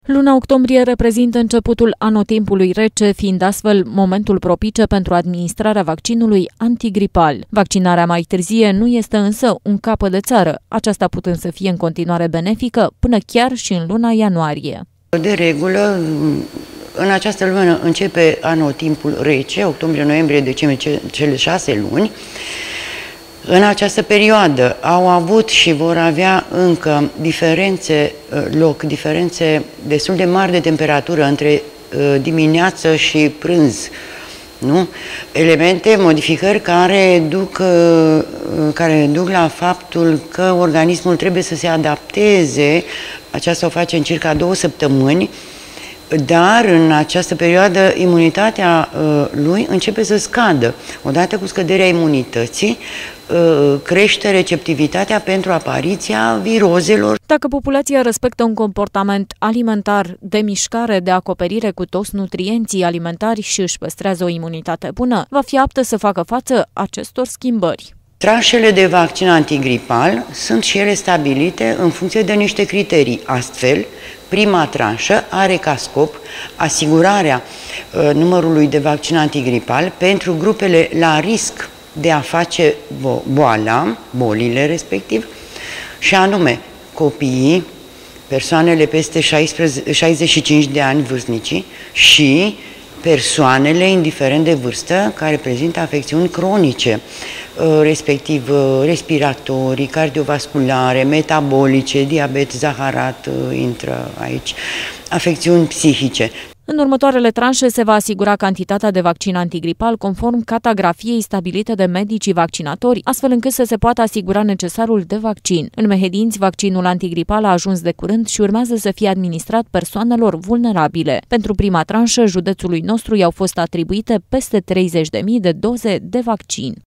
Luna octombrie reprezintă începutul anotimpului rece, fiind astfel momentul propice pentru administrarea vaccinului antigripal. Vaccinarea mai târzie nu este însă un capăt de țară, aceasta putând să fie în continuare benefică până chiar și în luna ianuarie. De regulă, în această lună începe anotimpul rece, octombrie, noiembrie, decembrie, cele 6 luni. În această perioadă au avut și vor avea încă diferențe destul de mari de temperatură între dimineață și prânz. Nu? Elemente, modificări care duc la faptul că organismul trebuie să se adapteze, aceasta o face în circa 2 săptămâni, dar în această perioadă imunitatea lui începe să scadă. Odată cu scăderea imunității, crește receptivitatea pentru apariția virozelor. Dacă populația respectă un comportament alimentar de mișcare, de acoperire cu toți nutrienții alimentari și își păstrează o imunitate bună, va fi aptă să facă față acestor schimbări. Tranșele de vaccin antigripal sunt și ele stabilite în funcție de niște criterii. Astfel, prima tranșă are ca scop asigurarea numărului de vaccin antigripal pentru grupele la risc de a face bolile respectiv, și anume copiii, persoanele peste 65 de ani vârstnicii și persoanele, indiferent de vârstă, care prezintă afecțiuni cronice, respectiv respiratorii, cardiovasculare, metabolice, diabet, zaharat intră aici, afecțiuni psihice. În următoarele tranșe se va asigura cantitatea de vaccin antigripal conform catagrafiei stabilite de medicii vaccinatori, astfel încât să se poată asigura necesarul de vaccin. În Mehedinți, vaccinul antigripal a ajuns de curând și urmează să fie administrat persoanelor vulnerabile. Pentru prima tranșă, județului nostru i-au fost atribuite peste 30.000 de doze de vaccin.